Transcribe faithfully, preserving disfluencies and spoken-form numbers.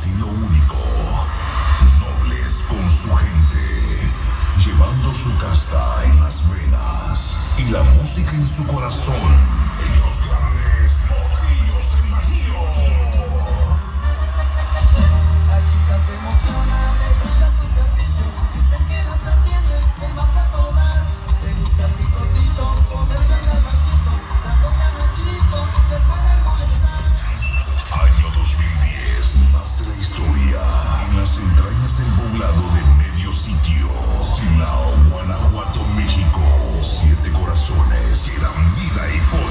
estilo único, nobles con su gente, llevando su casta en las venas y la música en su corazón. Los grandes potrillos del Bajío. La chica se emociona, le gusta su servicio, dicen que las atiende, que va a toda. Le gusta el picocito, comerse el garbancito, trago canachito, se puede molestar. Año dos mil diez, nace la historia en las entrañas del poblado de Medio Sitio, Silao, Guanajuato, México. Siete corazones que dan vida y poder.